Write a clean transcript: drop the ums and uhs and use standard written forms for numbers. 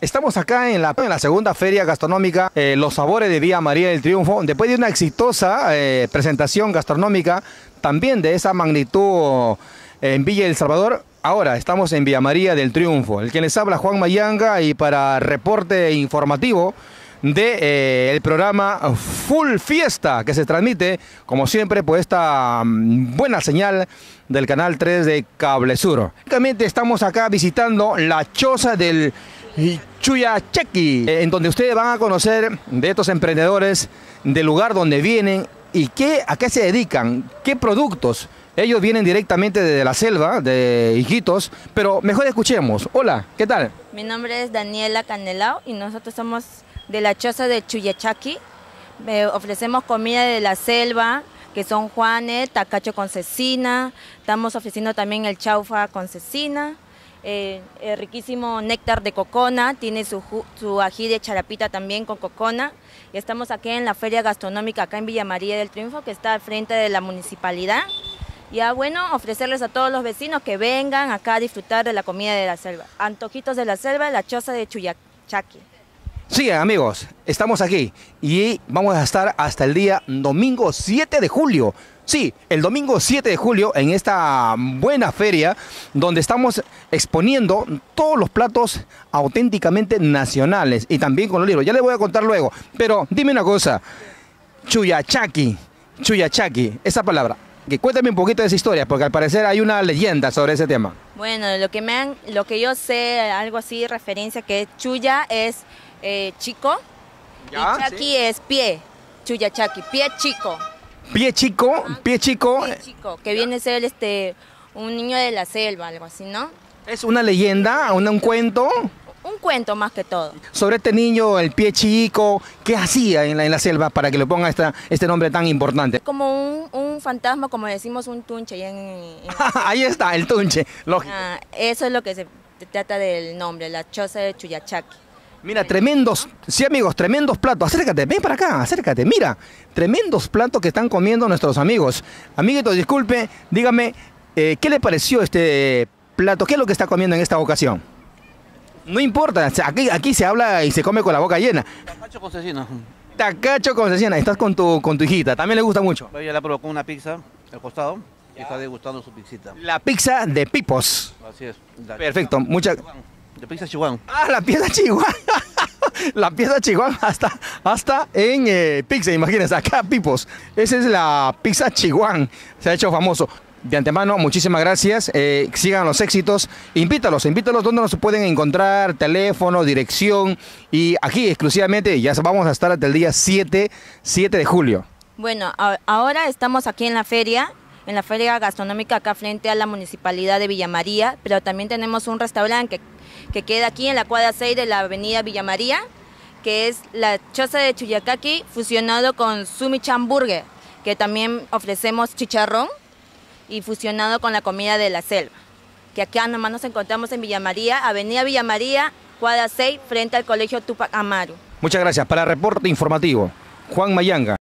Estamos acá en la segunda feria gastronómica, Los Sabores de Villa María del Triunfo, después de una exitosa presentación gastronómica, también de esa magnitud en Villa El Salvador. Ahora estamos en Villa María del Triunfo. El que les habla, Juan Mayanga, y para reporte informativo de el programa Full Fiesta, que se transmite, como siempre, por esta buena señal del Canal 3 de Cable Sur. Únicamente estamos acá visitando la choza del Chuyachaki, en donde ustedes van a conocer de estos emprendedores, del lugar donde vienen y a qué se dedican, qué productos. Ellos vienen directamente desde la selva, de Iquitos, pero mejor escuchemos. Hola, ¿qué tal? Mi nombre es Daniela Canelao y nosotros somos de la choza de Chuyachaki. Ofrecemos comida de la selva, que son juanes, tacacho con cecina. Estamos ofreciendo también el chaufa con cecina. El riquísimo néctar de cocona, tiene su ají de charapita también con cocona. Y estamos aquí en la feria gastronómica acá en Villa María del Triunfo, que está al frente de la municipalidad. Ya bueno, ofrecerles a todos los vecinos que vengan acá a disfrutar de la comida de la selva. Antojitos de la selva, la choza de Chuyachaki. Sí, amigos, estamos aquí y vamos a estar hasta el día domingo 7 de julio. Sí, el domingo 7 de julio en esta buena feria donde estamos exponiendo todos los platos auténticamente nacionales y también con los libros. Ya les voy a contar luego, pero dime una cosa, Chuyachaki, esa palabra. Cuéntame un poquito de esa historia, porque al parecer hay una leyenda sobre ese tema. Bueno, lo que yo sé, algo así, referencia que Chuya es chico, ¿Ya? y Chaki ¿Sí? es pie, Chuyachaki, pie chico. Pie chico. Pie chico, que viene a ser un niño de la selva, algo así, ¿no? Es una leyenda, un cuento Un cuento más que todo. sobre este niño, el pie chico. ¿Qué hacía en la selva para que le ponga este nombre tan importante? Como un fantasma, como decimos, un tunche. Ahí está, el tunche. Lógico. Eso es lo que se trata del nombre, la choza de Chuyachaki. Mira, tremendos, sí amigos, tremendos platos. Acércate, ven para acá, acércate. Mira, tremendos platos que están comiendo nuestros amigos. Amiguitos, disculpe, dígame, ¿qué le pareció este plato? ¿Qué es lo que está comiendo en esta ocasión? No importa, aquí se habla y se come con la boca llena. Tacacho con cecina. Tacacho con cecina, estás con tu hijita, también le gusta mucho. Ella le provocó una pizza al costado y está degustando su pizzita. La pizza de Pipos. Así es. Perfecto, muchas... De pizza chihuahua. Ah, la pieza chihuahua. La pieza chihuahua hasta en pizza, imagínense, acá Pipos. Esa es la pizza chihuahua, se ha hecho famoso. De antemano, muchísimas gracias, sigan los éxitos, invítalos donde nos pueden encontrar, teléfono, dirección, y aquí exclusivamente ya vamos a estar hasta el día 7 de julio. Bueno, ahora estamos aquí en la feria gastronómica acá frente a la municipalidad de Villa María, pero también tenemos un restaurante que queda aquí en la cuadra 6 de la avenida Villa María, que es la choza de Chuyachaki fusionado con Sumichan Burger, que también ofrecemos chicharrón y fusionado con la comida de la selva. Que acá nomás nos encontramos en Villa María, avenida Villa María, cuadra 6, frente al colegio Tupac Amaru. Muchas gracias. Para el reporte informativo, Juan Mayanga.